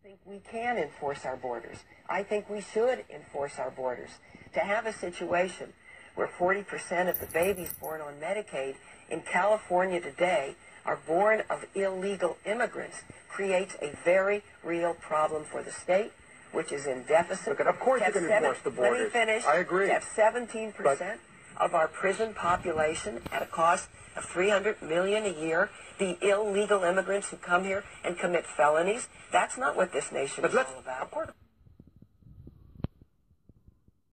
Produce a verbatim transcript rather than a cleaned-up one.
think we can enforce our borders. I think we should enforce our borders. To have a situation where forty percent of the babies born on Medicaid in California today are born of illegal immigrants creates a very real problem for the state, which is in deficit. Look, of course you can enforce the borders. Let me finish. I agree. To have seventeen percent of our prison population at a cost of three hundred million dollars a year be illegal immigrants who come here and commit felonies. That's not what this nation but is let's, all about. Of course.